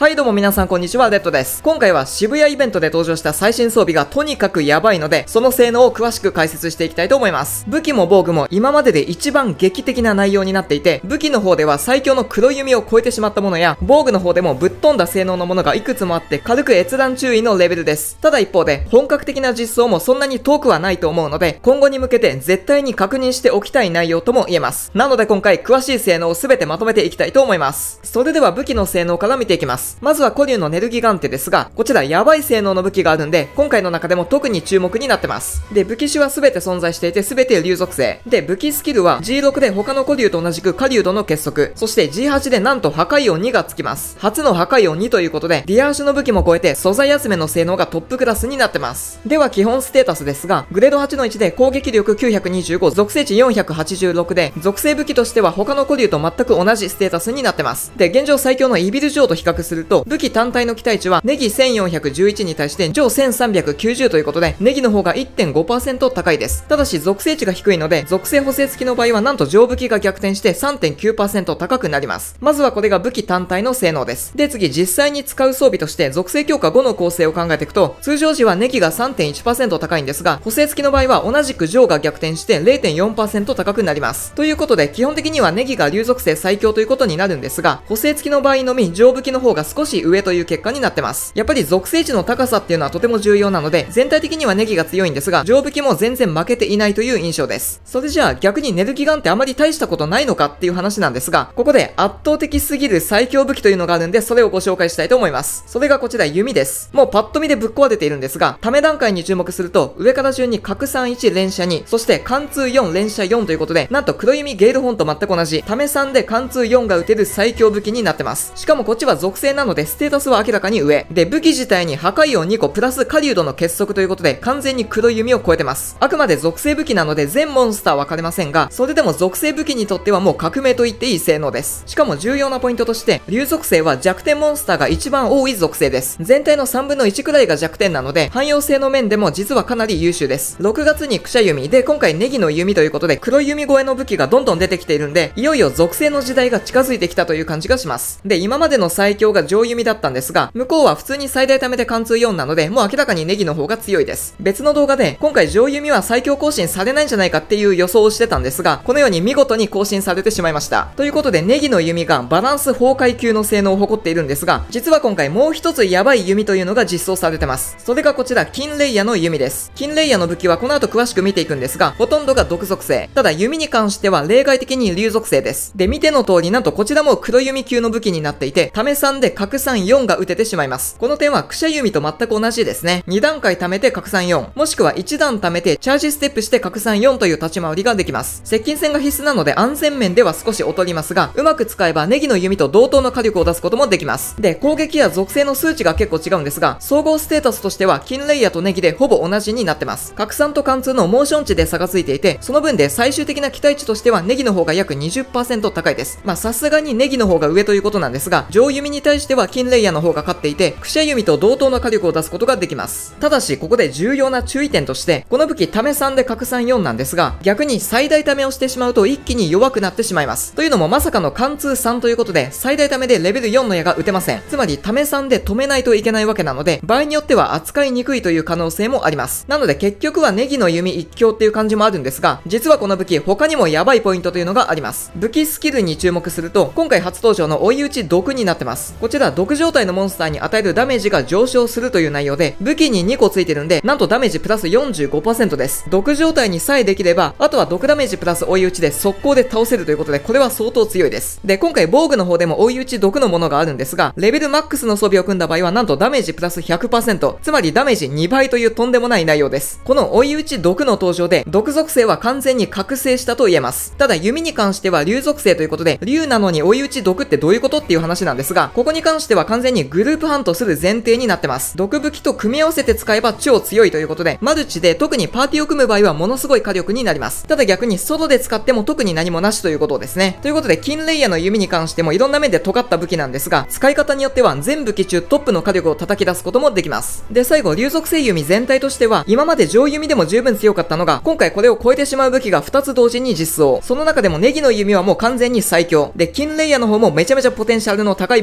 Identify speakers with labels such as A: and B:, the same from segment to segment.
A: はいどうも皆さんこんにちは、レッドです。今回は渋谷イベントで登場した最新装備がとにかくやばいので、その性能を詳しく解説していきたいと思います。武器も防具も今までで一番劇的な内容になっていて、武器の方では最強の黒弓を超えてしまったものや、防具の方でもぶっ飛んだ性能のものがいくつもあって軽く閲覧注意のレベルです。ただ一方で、本格的な実装もそんなに遠くはないと思うので、今後に向けて絶対に確認しておきたい内容とも言えます。なので今回詳しい性能を全てまとめていきたいと思います。それでは武器の性能から見ていきます。まずは古竜のネルギガンテですが、こちらやばい性能の武器があるんで、今回の中でも特に注目になってます。で、武器種は全て存在していて全て竜属性。で、武器スキルは G6 で他の古竜と同じく狩人の結束。そして G8 でなんと破壊音2がつきます。初の破壊音2ということで、ディアーシュの武器も超えて素材集めの性能がトップクラスになってます。では基本ステータスですが、グレード8の1で攻撃力925、属性値486で、属性武器としては他の古竜と全く同じステータスになってます。で、現状最強のイビルジョーと比較すると、武器単体の期待値はネギ1411に対してジョー1390ということで、ネギの方が 1.5% 高いです。ただし属性値が低いので、属性補正付きの場合はなんと上武器が逆転して 3.9% 高くなります。まずはこれが武器単体の性能です。で、次実際に使う装備として属性強化5の構成を考えていくと、通常時はネギが 3.1% 高いんですが、補正付きの場合は同じくジョーが逆転して 0.4% 高くなります。ということで、基本的にはネギが竜属性最強ということになるんですが、補正付きの場合のみ上武器の方が少し上という結果になってます。やっぱり属性値の高さっていうのはとても重要なので、全体的にはネギが強いんですが、上武器も全然負けていないという印象です。それじゃあ逆にネルギガンってあまり大したことないのかっていう話なんですが、ここで圧倒的すぎる最強武器というのがあるんで、それをご紹介したいと思います。それがこちら弓です。もうパッと見でぶっ壊れているんですが、ため段階に注目すると、上から順に拡散1連射2、そして貫通4連射4ということで、なんと黒弓ゲイルホンと全く同じ、ため3で貫通4が撃てる最強武器になってます。しかもこっちは属性なのでステータスは明らかに上。で、武器自体に破壊音2個プラス狩人の結束ということで、完全に黒弓を超えてます。あくまで属性武器なので全モンスターは分かれませんが、それでも属性武器にとってはもう革命と言っていい性能です。しかも重要なポイントとして、竜属性は弱点モンスターが一番多い属性です。全体の3分の1くらいが弱点なので、汎用性の面でも実はかなり優秀です。6月にクシャ弓で、今回ネギの弓ということで、黒弓越えの武器がどんどん出てきているんで、いよいよ属性の時代が近づいてきたという感じがします。で、今までの最強が上弓だったんですが、向こうは普通に最大ためで貫通4なので、もう明らかにネギの方が強いです。別の動画で、今回上弓は最強更新されないんじゃないかっていう予想をしてたんですが、このように見事に更新されてしまいました。ということで、ネギの弓がバランス崩壊級の性能を誇っているんですが、実は今回もう一つやばい弓というのが実装されてます。それがこちら、金レイヤの弓です。金レイヤの武器はこの後詳しく見ていくんですが、ほとんどが毒属性。ただ弓に関しては例外的に竜属性です。で、見ての通り、なんとこちらも黒弓級の武器になっていて、ため3で拡散4が撃ててしまいます。この点はクシャ弓と全く同じですね。2段階貯めて拡散4、もしくは1段貯めてチャージステップして拡散4という立ち回りができます。接近戦が必須なので安全面では少し劣りますが、うまく使えばネギの弓と同等の火力を出すこともできます。で、攻撃や属性の数値が結構違うんですが、総合ステータスとしては金レイヤとネギでほぼ同じになってます。拡散と貫通のモーション値で差がついていて、その分で最終的な期待値としてはネギの方が約 20% 高いです。まあさすがにネギの方が上ということなんですが、上弓に対しては金レイヤの方が勝っていて、クシャ弓と同等の火力を出すことができます。ただしここで重要な注意点として、この武器ため3で拡散4なんですが、逆に最大ためをしてしまうと一気に弱くなってしまいます。というのもまさかの貫通3ということで、最大ためでレベル4の矢が撃てません。つまりため3で止めないといけないわけなので、場合によっては扱いにくいという可能性もあります。なので結局はネギの弓一強っていう感じもあるんですが、実はこの武器他にもやばいポイントというのがあります。武器スキルに注目すると、今回初登場の追い打ち毒になってます。こちら毒状態のモンスターに与えるダメージが上昇するという内容で、武器に2個ついてるんで、なんとダメージプラス 45% です。毒状態にさえできれば、あとは毒ダメージプラス追い打ちで速攻で倒せるということで、これは相当強いです。で、今回防具の方でも追い打ち毒のものがあるんですが、レベルマックスの装備を組んだ場合はなんとダメージプラス 100%、つまりダメージ2倍というとんでもない内容です。この追い打ち毒の登場で、毒属性は完全に覚醒したと言えます。ただ弓に関しては竜属性ということで、竜なのに追い打ち毒ってどういうことっていう話なんですが、ここに関しては完全にグループハントする前提になってます。毒武器と組み合わせて使えば超強いということで、マルチで特にパーティーを組む場合はものすごい火力になります。ただ逆にソロで使っても特に何もなしということですね。ということで、金レイヤの弓に関してもいろんな面で尖った武器なんですが、使い方によっては全武器中トップの火力を叩き出すこともできます。で、最後、竜属性弓全体としては、今まで上弓でも十分強かったのが、今回これを超えてしまう武器が2つ同時に実装。その中でもネギの弓はもう完全に最強。で、金レイヤの方もめちゃめちゃポテンシャルの高い武器になってます。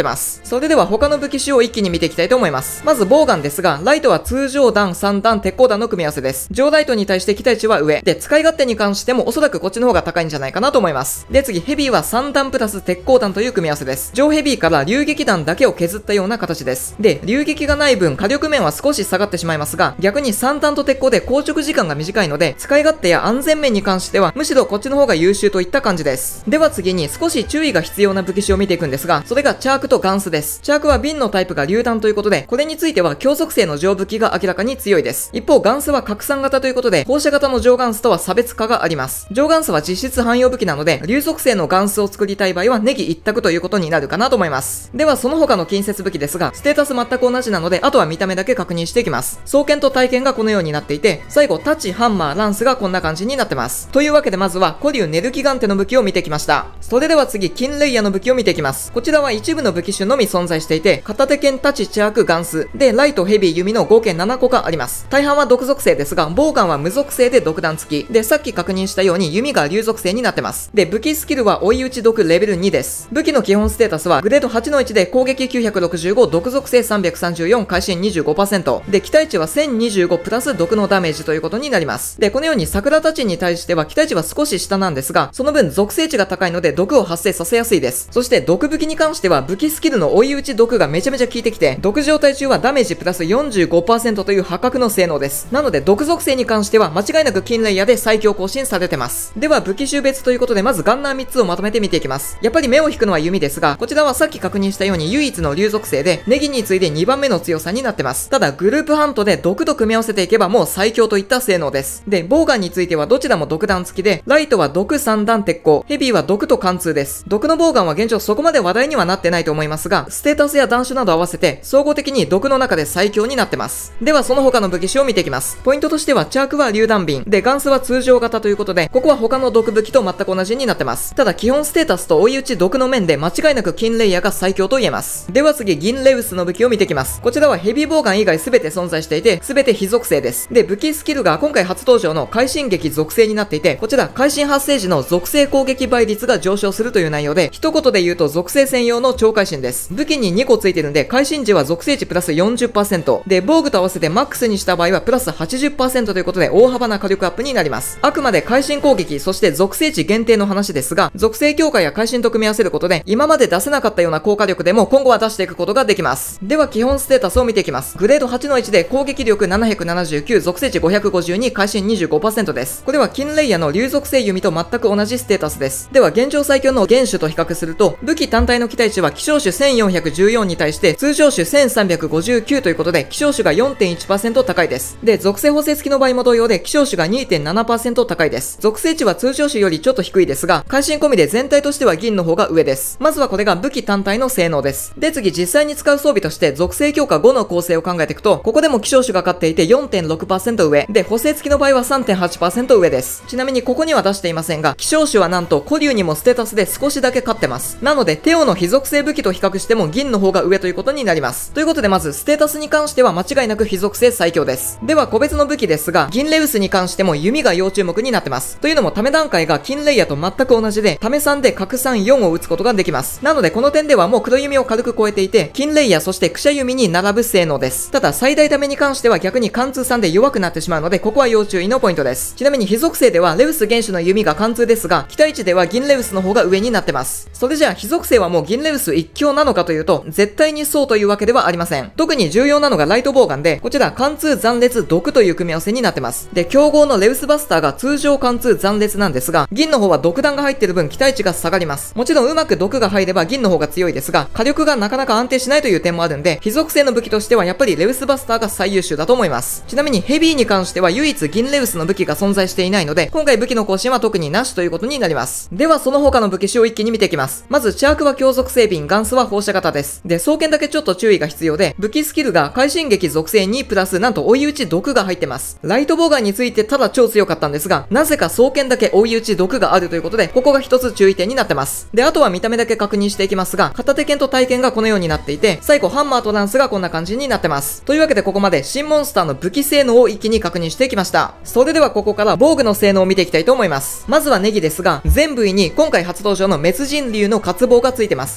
A: ってます。それでは他の武器種を一気に見ていきたいと思います。まずボウガンですが、ライトは通常弾、3弾、鉄鋼弾の組み合わせです。上ライトに対して期待値は上。で、使い勝手に関してもおそらくこっちの方が高いんじゃないかなと思います。で、次、ヘビーは3弾プラス鉄鋼弾という組み合わせです。上ヘビーから流撃弾だけを削ったような形です。で、流撃がない分、火力面は少し下がってしまいますが、逆に3弾と鉄鋼で硬直時間が短いので、使い勝手や安全面に関しては、むしろこっちの方が優秀といった感じです。では次に少し注意が必要な武器種を見ていくんですが、それがチャークとガンスです。チャークは瓶のタイプが榴弾ということで、これについては強属性の上武器が明らかに強いです。一方、ガンスは拡散型ということで、放射型の上ガンスとは差別化があります。上ガンスは実質汎用武器なので、流属性のガンスを作りたい場合はネギ一択ということになるかなと思います。ではその他の近接武器ですが、ステータス全く同じなので、あとは見た目だけ確認していきます。双剣と体剣がこのようになっていて、最後タッチ、ハンマー、ランスがこんな感じになってます。というわけでまずは、古竜ネルキガンテの武器を見てきました。それでは次、金レイヤの武器を見ていきます。こちらは一部の武器種のみ存在していて、片手剣、タッチ、チャーク、ガンス。で、ライト、ヘビー、弓の合計7個があります。大半は毒属性ですが、ボウガンは無属性で毒弾付き。で、さっき確認したように弓が流属性になってます。で、武器スキルは追い打ち毒レベル2です。武器の基本ステータスは、グレード8の1で攻撃965、毒属性334、会心 25%。で、期待値は1025プラス毒のダメージということになります。で、このように桜たちに対しては期待値は少し下なんですが、その分属性値が高いので毒を発生させやすいです。そして毒武器に関しては武器スキルの追い打ち毒がめちゃめちゃ効いてきて、毒状態中はダメージプラス 45% という破格の性能です。なので毒属性に関しては間違いなく金レイヤーで最強更新されてます。では武器種別ということでまずガンナー3つをまとめて見ていきます。やっぱり目を引くのは弓ですが、こちらはさっき確認したように唯一の流属性でネギに次いで2番目の強さになってます。ただグループハントで毒と組み合わせていけばもう最強といった性能です。で、ボウガンについてはどちらも毒弾付きで、ライトは毒3弾鉄鋼、ヘビーは毒と貫通です。毒のボウガンは現状そこまで話題にはなってないと思いますが、ステータスや弾種など合わせて総合的に毒の中で最強になってます。ではその他の武器種を見ていきます。ポイントとしてはチャークは榴弾瓶で、ガンスは通常型ということで、ここは他の毒武器と全く同じになってます。ただ基本ステータスと追い打ち毒の面で間違いなく金レイヤーが最強と言えます。では次、銀レウスの武器を見ていきます。こちらはヘビーボウガン以外全て存在していて、全て非属性です。で、武器スキルが今回初登場の会心撃属性になっていて、こちら会心発生時の属性攻撃倍率が上昇するという内容で、一言で言うと属性専用の超会心です。武器に2個ついてるんで、会心時は属性値プラス 40%。で、防具と合わせてマックスにした場合はプラス 80% ということで大幅な火力アップになります。あくまで会心攻撃、そして属性値限定の話ですが、属性強化や会心と組み合わせることで、今まで出せなかったような効果力でも今後は出していくことができます。では基本ステータスを見ていきます。グレード8の1で攻撃力779、属性値552、会心 25% です。これは金レイヤの流属性弓と全く同じステータスです。では現状最強の原種と比較すると、武器単体の期待値は希少種1414に対して通常種1359ということで、希少種が 4.1% 高いです。で、属性補正付きの場合も同様で、希少種が 2.7% 高いです。属性値は通常種よりちょっと低いですが、会心込みで全体としては銀の方が上です。まずはこれが武器単体の性能です。で、次実際に使う装備として属性強化5の構成を考えていくと、ここでも希少種が勝っていて 4.6% 上。で、補正付きの場合は 3.8% 上です。ちなみにここには出していませんが、希少種はなんと古竜にもステータスで少しだけ勝ってます。なので、テオの非属性武器と比較しても銀の方が上ということになります。ということでまずステータスに関しては間違いなく非属性最強です。では個別の武器ですが、銀レウスに関しても弓が要注目になってます。というのもため段階が金レイヤと全く同じで、ため3で拡散4を打つことができます。なのでこの点ではもう黒弓を軽く超えていて、金レイヤそしてクシャ弓に並ぶ性能です。ただ最大ために関しては逆に貫通3で弱くなってしまうので、ここは要注意のポイントです。ちなみに非属性ではレウス原種の弓が貫通ですが、期待値では銀レウスの方が上になってます。それじゃあ非属性はもう銀レウス一強なのかというと、絶対にそうというわけではありません。特に重要なのがライトボウガンで、こちら貫通残裂毒という組み合わせになってます。で、競合のレウスバスターが通常貫通残裂なんですが、銀の方は毒弾が入ってる分期待値が下がります。もちろんうまく毒が入れば銀の方が強いですが、火力がなかなか安定しないという点もあるんで、非属性の武器としてはやっぱりレウスバスターが最優秀だと思います。ちなみにヘビーに関しては唯一銀レウスの武器が存在していないので、今回武器の更新は特になしということになります。ではその他の武器種を一気に見ていきます。まずチャークは強属性瓶、ガンスは放射型です。で、双剣だけちょっと注意が必要で、武器スキルが会心撃属性2プラスなんと追い打ち毒が入ってます。ライトボウガンについてただ超強かったんですが、なぜか双剣だけ追い打ち毒があるということで、ここが一つ注意点になってます。で、あとは見た目だけ確認していきますが、片手剣と体剣がこのようになっていて、最後ハンマーとランスがこんな感じになってます。というわけでここまで新モンスターの武器性能を一気に確認していきました。それではここから防具の性能を見ていきたいと思います。まずはネギですが、全部位に今回初登場の滅人竜の渇望がついてます。こちらネ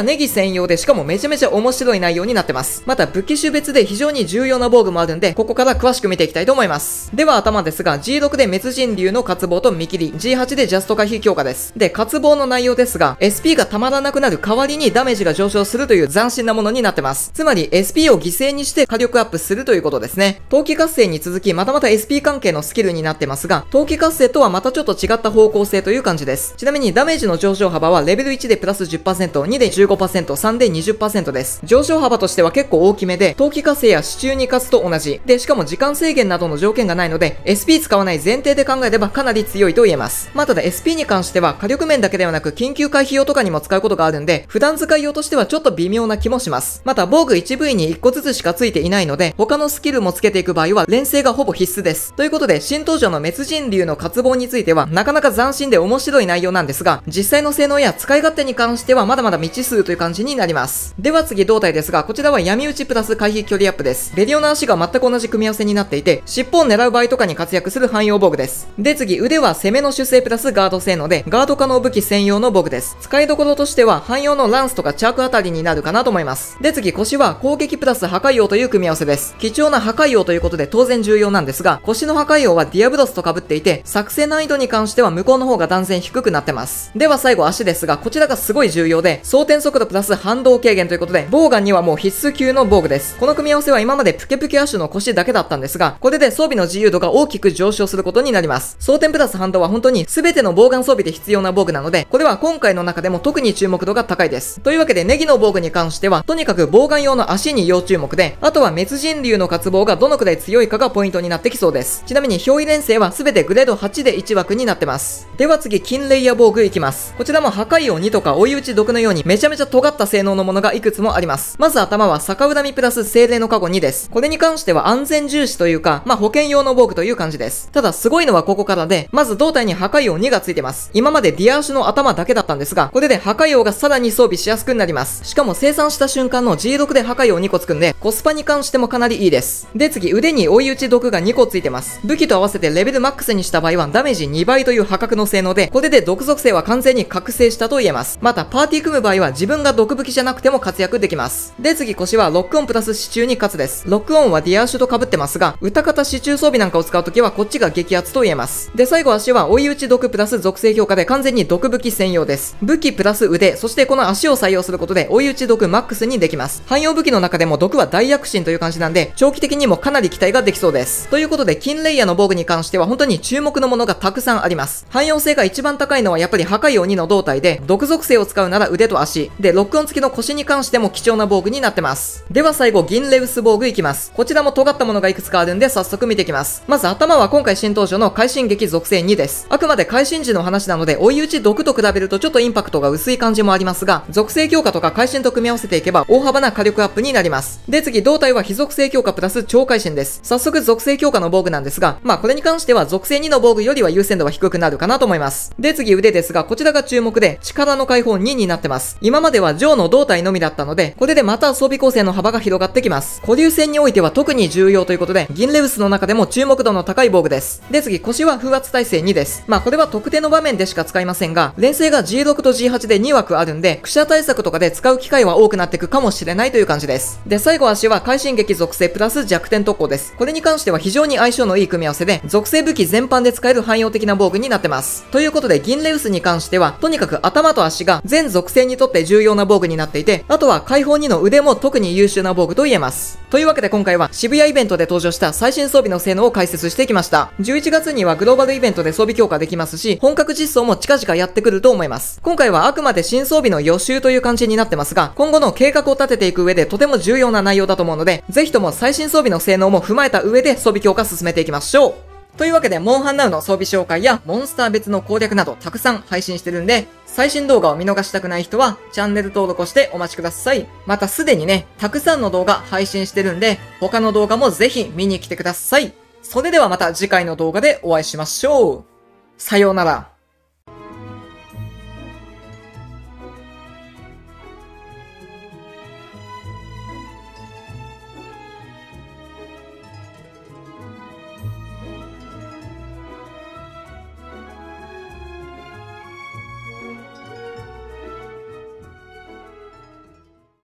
A: ネギ専用でしかもめちゃめちゃ面白い内容になってます。また武器種別で非常に重要な防具もあるんで、ここから詳しく見ていきたいと思います。では頭ですが、G6 で滅人竜の渇望と見切り、G8 でジャスト回避強化です。で、渇望の内容ですが、SP がたまらなくなる代わりにダメージが上昇するという斬新なものになってます。つまり SP を犠牲にして火力アップするということですね。冬季活性に続きまたまた SP 関係のスキルになってますが、冬季活性とはまたちょっと違った方向性という感じです。ちなみにダメージの上昇幅はレベル1でプラス 10%、2で 15%、3で 20% です。上昇幅としては結構大きめで、冬季活性や支柱に活と同じ。で、しかも時間制限などの条件がないので、SP 使わない前提で考えればかなり強いと言えます。まあただ SP に関しては火力面だけではなく緊急回避用とかにも使うことがあるんで、普段使い用としてはちょっと微妙な気もします。また防具1部位に1個ずつしかついていないので、他のスキルもつけていく場合は連成がほぼ必須です。ということで、新登場の滅人竜の渇望についてはなかなか斬新で面白い内容なんですが、実際の性能や使い勝手に関してはまだまだ未知数という感じになります。では次胴体ですが、こちらは闇打ちプラス回避距離アップです。ベリオの足が全く同じ組み合わせになっていて、尻尾を狙う場合とかに活躍する汎用防具です。で次、腕は攻めの守勢プラスガード性能で、ガード可能武器専用の防具です。使いどころとしては汎用のランスとかチャークあたりになるかなと思います。で次、腰は攻撃プラス破壊王という組み合わせです。貴重な破壊王ということで当然重要なんですが、腰の破壊王はディアブロスと被っていて、作戦難易度に関しては向こうの方が断然低くなってます。では最後足ですが、こちらがすごい重要で、装填速度プラス反動軽減ということで、ボウガンにはもう必須級の防具です。この組み合わせは今までプケプケアッシュの腰だけだったんですが、これで装備の自由度が大きく上昇することになります。装填プラス反動は本当に全てのボウガン装備で必要な防具なので、これは今回の中でも特に注目度が高いです。というわけでネギの防具に関しては、とにかくボウガン用の足に要注目で、あとは滅人竜の渇望がどのくらい強いかがポイントになってきそうです。ちなみに憑依連星は全てグレード8で1枠になってます。では次、金レイヤー防具いきます。こちらも破壊王2とか追い打ち毒のようにめちゃめちゃ尖った性能のものがいくつもあります。まず頭は逆恨みプラス精霊の加護2です。これに関しては安全重視というか、保険用の防具という感じです。ただすごいのはここからで、まず胴体に破壊王2がついてます。今までディアーシュの頭だけだったんですが、これで破壊王がさらに装備しやすくなります。しかも生産した瞬間の G6 で破壊王2個つくんで、コスパに関してもかなりいいです。で次、腕に追い打ち毒が2個ついてます。武器と合わせてレベルマックスにした場合はダメージ2倍という破格の性能で、これで毒属性は完全に覚醒したと言えます。またパーティー組む場合は自分が毒武器じゃなくても活躍できます。で次、腰はロックオンプラス支柱に勝つです。ロックオンはディアーシュと被ってますが、歌方支柱装備なんかを使うときはこっちが激アツと言えます。で最後足は追い打ち毒プラス属性強化で完全に毒武器専用です。武器プラス腕、そしてこの足を採用することで追い打ち毒マックスにできます。汎用武器の中でも毒は大躍進という感じなんで、長期的にもかなり期待ができそうです。ということで、金レイヤーの防具に関しては本当に注目のものがたくさんあります。汎用性が一番高いのはやっぱり破壊王2の胴体で、毒属性を使うなら腕と足。で、ロックオン付きの腰に関しても貴重な防具になってます。では最後、銀レウス防具いきます。こちらも尖ったものがいくつかあるんで早速見ていきます。まず頭は今回新登場の会心撃属性2です。あくまで会心時の話なので、追い打ち毒と比べるとちょっとインパクトが薄い感じもありますが、属性強化とか会心と組み合わせていけば大幅な火力アップになります。で次、胴体は非属性強化プラス超会心です。早速属性強化の防具なんですが、これに関しては属性2の防具よりは優先度は低くなるかなと思います。で次、腕ですが、こちらが注目で力の解放2になってます。今までは上の胴体のみだったので、これでまた装備構成の幅が広がってきます。固流戦においては特に重要ということで、銀レウスの中でも注目度の高い防具です。で次、腰は風圧耐性2です。これは特定の場面でしか使いませんが、連星が G6 と G8 で2枠あるんで、クシャ対策とかで使う機会は多くなっていくかもしれないという感じです。で最後、足は会心撃属性プラス弱点特攻です。これに関しては非常に相性のいい組み合わせで、属性武器全般で使える汎用的な防具になってます。ということで、銀レウスに関してはとにかく頭と足が全属性にとって重要な防具になっていて、あとは解放2の腕も特に優秀な防具と言えます。というわけで今回は渋谷イベントで登場した最新装備の性能を解説してきました。11月にはグローバルイベントで装備強化できますし、本格実装も近々やってくると思います。今回はあくまで新装備の予習という感じになってますが、今後の計画を立てていく上でとても重要な内容だと思うので、ぜひとも最新装備の性能も踏まえた上で装備強化進めていきましょう。というわけで、モンハンナウの装備紹介やモンスター別の攻略などたくさん配信してるんで、最新動画を見逃したくない人はチャンネル登録をしてお待ちください。またすでにね、たくさんの動画配信してるんで、他の動画もぜひ見に来てください。それではまた次回の動画でお会いしましょう。さようなら。